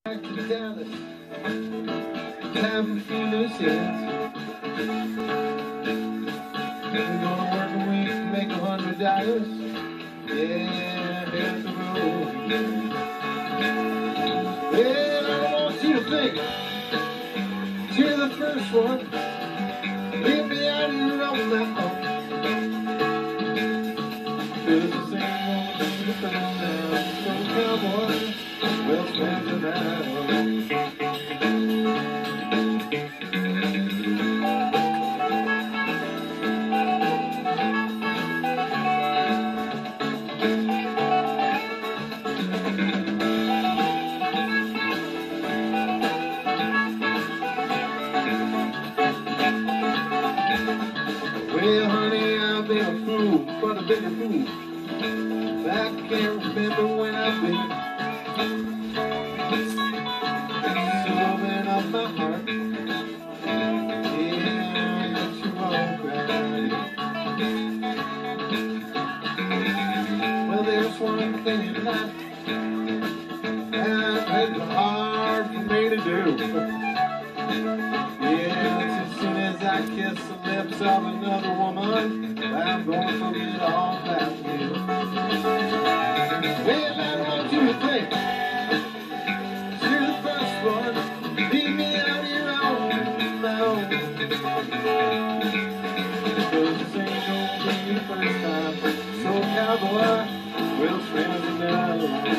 back to Dallas, having a few loose ends. We're gonna work a week, make $100. Yeah, here's the road again. Well, I want you to think, you're the first one. Leave me out here on my own. 'Cause this ain't gonna be the first time. So cowboy, we'll spend the night alone. Well, honey, I've been a fool, but I've been a fool. I can't remember when I've been serving up my heart. Yeah, but you won't cry. Well, there's one thing in life that's hard for me to do. Yeah, as soon as I kiss the lips of another woman, I'm gonna forget all about you. Well, I want you to think you're the first one. Leave me out here on my own. 'Cause this ain't gonna be the first time. So cowboy, we'll spend the night alone.